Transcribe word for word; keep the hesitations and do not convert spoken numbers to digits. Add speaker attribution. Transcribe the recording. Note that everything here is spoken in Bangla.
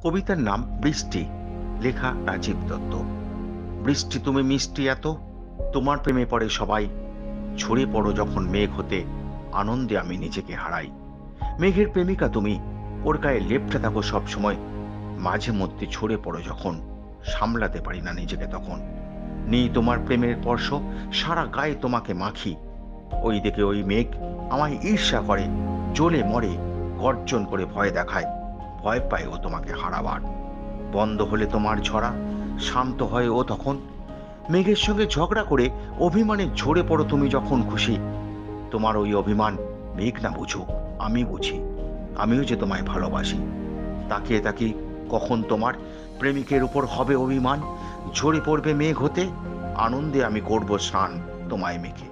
Speaker 1: কবিতার নাম বৃষ্টি, লেখা রাজীব দত্ত। বৃষ্টি তুমি মিষ্টি এত, তোমার প্রেমে পড়ে সবাই। ঝরে পড়ো যখন মেঘ হতে, আনন্দে আমি নিজেকে হারাই। মেঘের প্রেমিকা তুমি, ওর গায়ে লেপ্টে থাকো সব সময়। মাঝে মধ্যে ঝরে পড়ো যখন, সামলাতে পারি না নিজেকে তখন। নেই তোমার প্রেমের স্পর্শ, সারা গায়ে তোমাকে মাখি। ওই দিকে ওই মেঘ আমায় ঈর্ষা করে, জ্বলে মরে, গর্জন করে ভয় দেখায়। ভয় পায় ও তোমাকে হারাবার। বন্ধ হলে তোমার ঝরা, শান্ত হয় ও তখন। মেঘের সঙ্গে ঝগড়া করে অভিমানে ঝরে পড়ো তুমি যখন খুশি। তোমার ওই অভিমান মেঘ না বুঝুক, আমি বুঝি। আমিও যে তোমায় ভালোবাসি। তাকিয়ে তাকি কখন তোমার প্রেমিকের উপর হবে অভিমান। ঝরে পড়বে মেঘ হতে, আনন্দে আমি করব স্নান তোমায় মেঘে।